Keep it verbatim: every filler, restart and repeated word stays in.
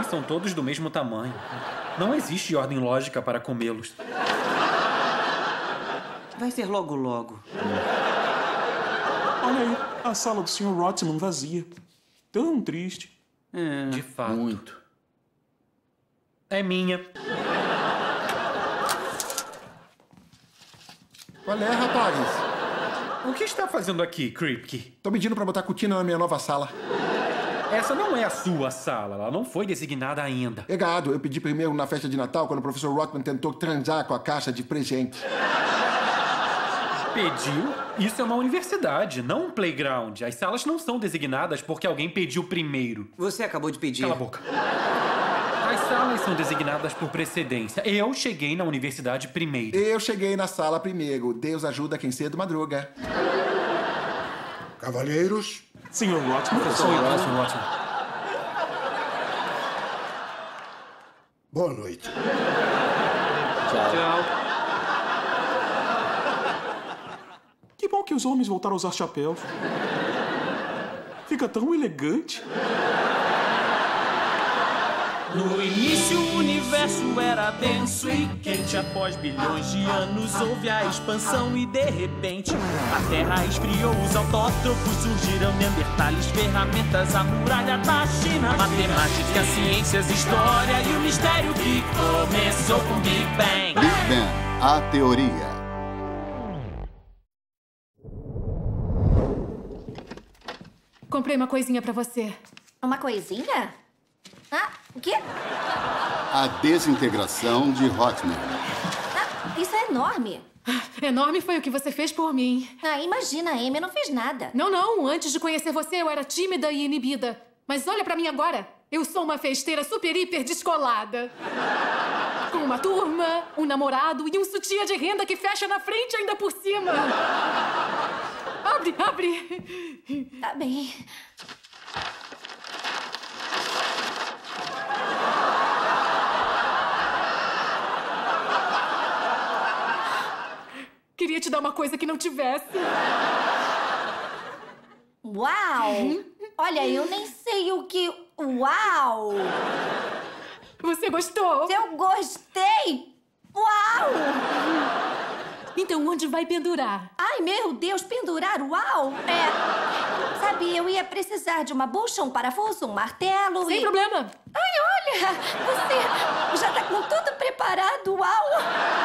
animais são todos do mesmo tamanho. Não existe ordem lógica para comê-los. Vai ser logo, logo. Olha aí, a sala do senhor Rotman vazia. Tão triste. É. De fato. Muito. É minha. Qual é, rapazes? O que está fazendo aqui, Kripke? Tô pedindo pra botar cortina na minha nova sala. Essa não é a sua sala. Ela não foi designada ainda. Pegado, eu pedi primeiro na festa de Natal, quando o professor Rotman tentou transar com a caixa de presente. Pediu? Isso é uma universidade, não um playground. As salas não são designadas porque alguém pediu primeiro. Você acabou de pedir. Cala a boca. As salas são designadas por precedência. Eu cheguei na universidade primeiro. Eu cheguei na sala primeiro. Deus ajuda quem cedo madruga. Cavalheiros, senhor Rotman, Professor Watson, Watson. boa noite. Tchau. Que bom que os homens voltaram a usar chapéus. Fica tão elegante. No início o universo era denso e quente. Após bilhões de anos houve a expansão e de repente a Terra esfriou, os autótrofos surgiram, neandertales, ferramentas, a muralha da China, matemática, ciências, história e o mistério que começou com Big Bang. Big Bang, a teoria. Comprei uma coisinha pra você. Uma coisinha? Ah, o quê? A desintegração de Rotman. Ah, isso é enorme. Enorme foi o que você fez por mim. Ah, imagina, a Amy não fez nada. Não, não. Antes de conhecer você, eu era tímida e inibida. Mas olha pra mim agora. Eu sou uma festeira super, hiper descolada. Com uma turma, um namorado e um sutiã de renda que fecha na frente ainda por cima. Abre, abre. Tá bem. Queria te dar uma coisa que não tivesse. Uau! Olha, eu nem sei o que... Uau! Você gostou? Eu gostei! Uau! Então, onde vai pendurar? Ai, meu Deus, pendurar, uau! É, sabe, eu ia precisar de uma bucha, um parafuso, um martelo Sem e... problema. Ai, olha, você já tá com tudo preparado, uau!